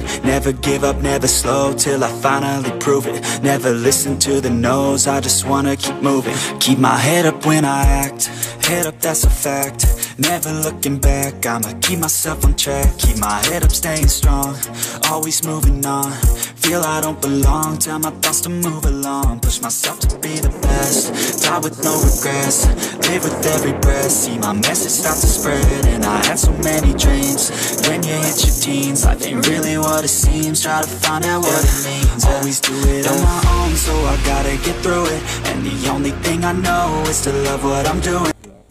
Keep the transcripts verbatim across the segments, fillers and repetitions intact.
Never give up, never slow, till I finally prove it. Never listen to the no's, I just wanna keep moving. Keep my head up when I act, head up, that's a fact. Never looking back, I'ma keep myself on track. Keep my head up, staying strong, always moving on. Feel I don't belong, tell my thoughts to move along. Push myself to be the best, die with no regrets. Live with every breath, see my message start to spread. And I had so many dreams, when you hit your teens. Life ain't really what it seems, try to find out what it means. Always do it on my own, so I gotta get through it. And the only thing I know is to love what I'm doing.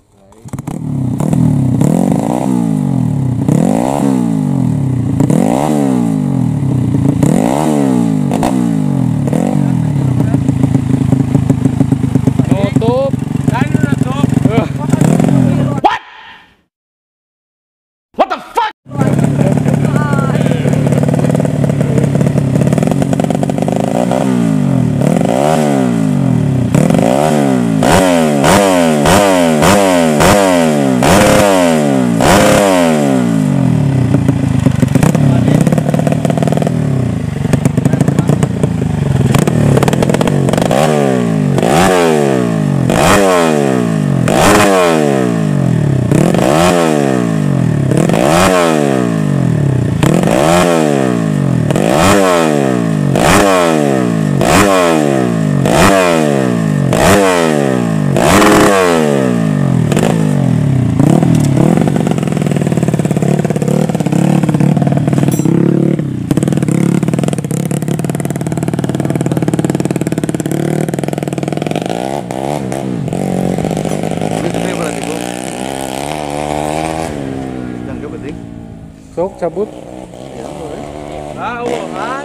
Sok cabut. Tahu kan?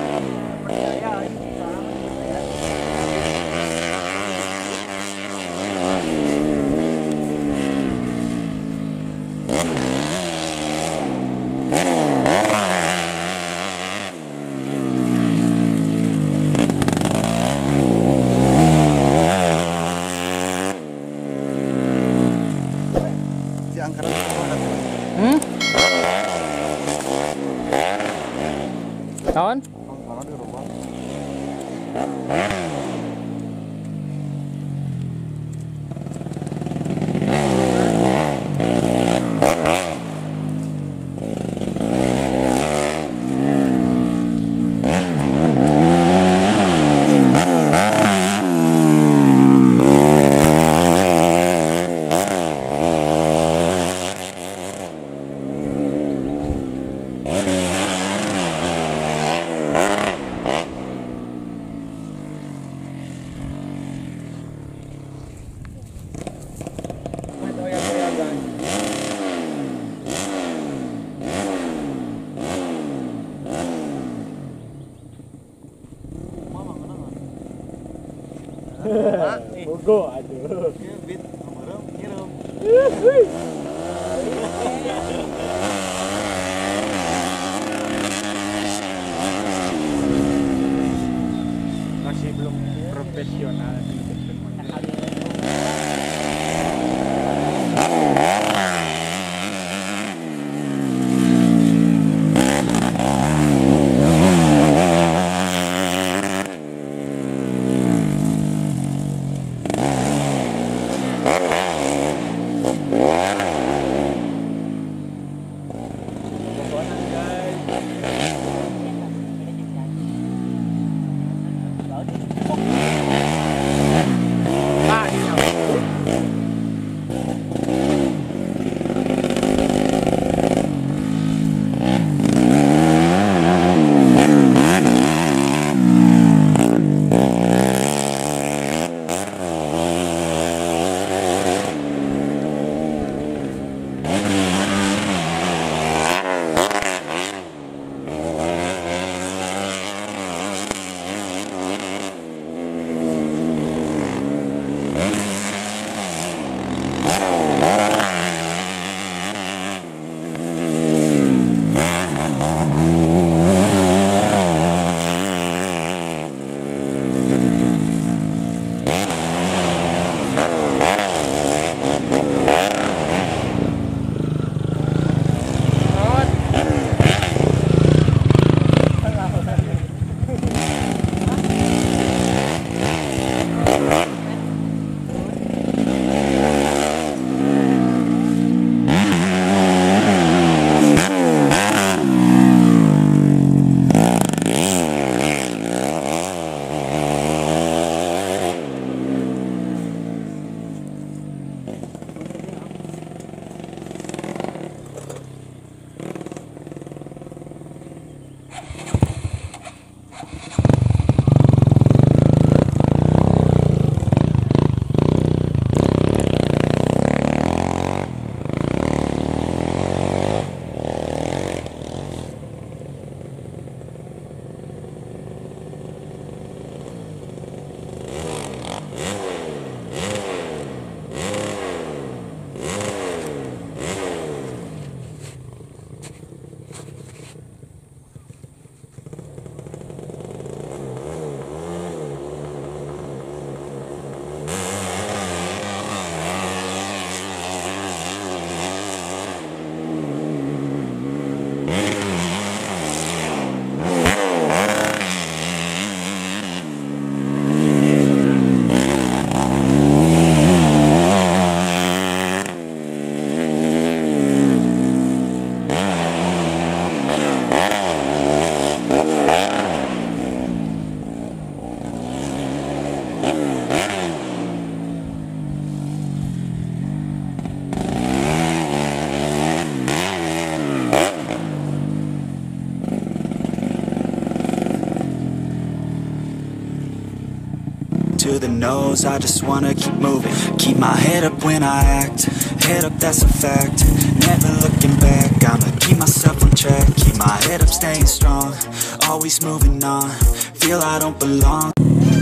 Si angkatan Hmm? Kawan? Bogo, aduh. Bit, ngirum, ngirum. Masih belum profesional. Wow. to the nose, I just wanna keep moving. Keep my head up when I act, head up, that's a fact. Never looking back, I'ma keep myself on track. Keep my head up, staying strong, always moving on. Feel I don't belong.